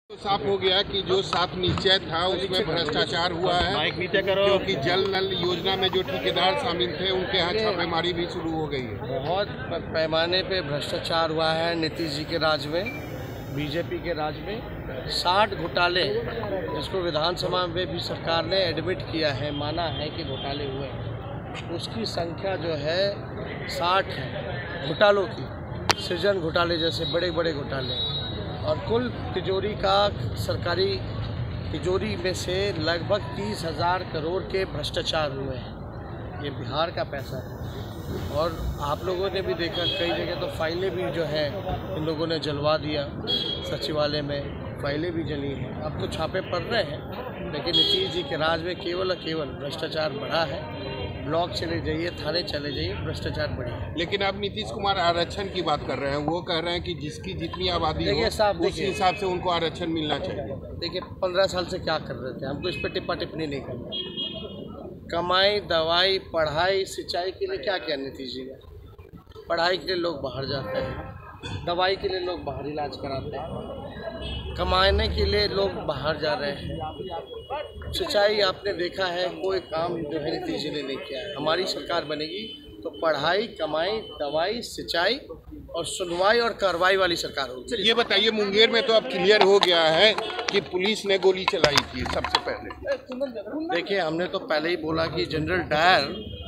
तो साफ हो गया कि जो 7 निश्चय था उसमें भ्रष्टाचार हुआ है, क्योंकि जल नल योजना में जो ठेकेदार शामिल थे उनके यहाँ छापेमारी भी शुरू हो गई है। बहुत पैमाने पे भ्रष्टाचार हुआ है नीतीश जी के राज में, बीजेपी के राज में। 60 घोटाले जिसको विधानसभा में भी सरकार ने एडमिट किया है, माना है कि घोटाले हुए हैं, उसकी संख्या जो है 60 है घोटालों की। सृजन घोटाले जैसे बड़े बड़े घोटाले, और कुल तिजोरी का सरकारी तिजोरी में से लगभग 30,000 करोड़ के भ्रष्टाचार हुए हैं। ये बिहार का पैसा है। और आप लोगों ने भी देखा कई जगह तो फाइलें भी जो है इन लोगों ने जलवा दिया, सचिवालय में फाइलें भी जली हैं। अब तो छापे पड़ रहे हैं, लेकिन नीतीश जी के राज में केवल भ्रष्टाचार बढ़ा है। ब्लॉक चले जाइए, थाने चले जाइए, भ्रष्टाचार बढ़ी है। लेकिन अब नीतीश कुमार आरक्षण की बात कर रहे हैं, वो कह रहे हैं कि जिसकी जितनी आबादी हो उस हिसाब से उनको आरक्षण मिलना चाहिए। देखिए 15 साल से क्या कर रहे थे, हमको इस पर टिप्पा टिप्पणी नहीं करना। कमाई, दवाई, पढ़ाई, सिंचाई के लिए क्या किया नीतीश जी ने? पढ़ाई के लिए लोग बाहर जाते हैं, दवाई के लिए लोग बाहर इलाज कराते हैं, कमाने के लिए लोग बाहर जा रहे हैं। सिंचाई आपने देखा है, कोई काम जो है नीतीश जी ने नहीं किया है। हमारी सरकार बनेगी तो पढ़ाई, कमाई, दवाई, सिंचाई और सुनवाई और कार्रवाई वाली सरकार होगी। ये बताइए, मुंगेर में तो अब क्लियर हो गया है कि पुलिस ने गोली चलाई थी सबसे पहले। देखिए हमने तो पहले ही बोला कि जनरल डायर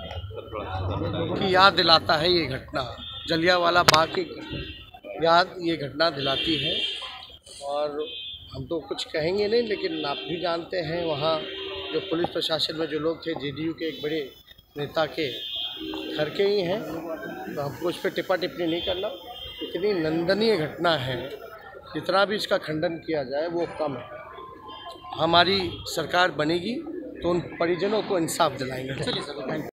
की याद दिलाता है ये घटना, जलियांवाला बाग की याद ये घटना दिलाती है। और हम तो कुछ कहेंगे नहीं, लेकिन आप भी जानते हैं वहाँ जो पुलिस प्रशासन में जो लोग थे, जेडीयू के एक बड़े नेता के घर के ही हैं, तो हमको इस पर टिप्पा टिप्पणी नहीं करना। इतनी निंदनीय घटना है, जितना भी इसका खंडन किया जाए वो कम है। हमारी सरकार बनेगी तो उन परिजनों को इंसाफ दिलाएंगे।